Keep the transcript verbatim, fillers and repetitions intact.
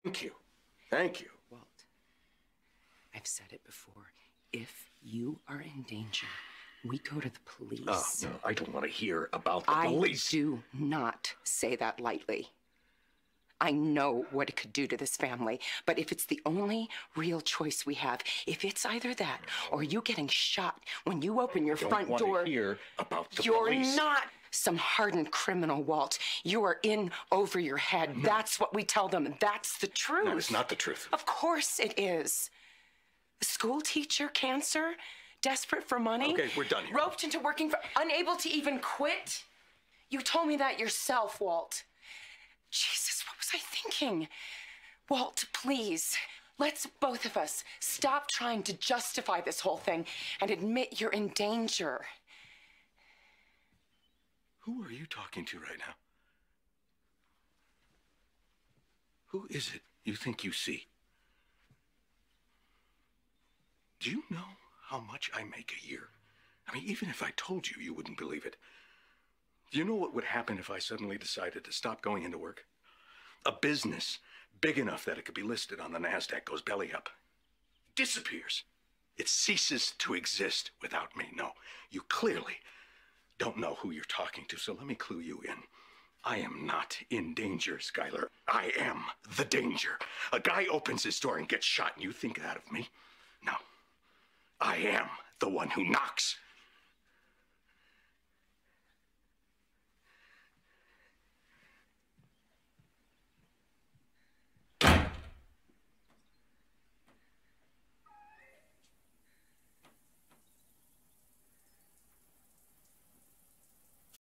Thank you. Thank you. Walt, I've said it before. If you are in danger, we go to the police. Oh, no, I don't want to hear about the I police. I do not say that lightly. I know what it could do to this family, but if it's the only real choice we have, if it's either that or you getting shot when you open your I don't front want door, to hear about the you're police. not some hardened criminal, Walt. You are in over your head. No. That's what we tell them. That's the truth. No, it's not the truth. Of course it is. A school teacher, cancer, desperate for money. Okay, we're done here. Roped into working for, unable to even quit. You told me that yourself, Walt. Jesus, what was I thinking? Walt, please, let's both of us stop trying to justify this whole thing and admit you're in danger. Who are you talking to right now? Who is it you think you see? Do you know how much I make a year? I mean, even if I told you, you wouldn't believe it. Do you know what would happen if I suddenly decided to stop going into work? A business big enough that it could be listed on the NASDAQ goes belly up. Disappears. It ceases to exist without me. No, you clearly don't know who you're talking to, so let me clue you in. I am not in danger, Skylar. I am the danger. A guy opens his door and gets shot, and you think that of me? No. I am the one who knocks.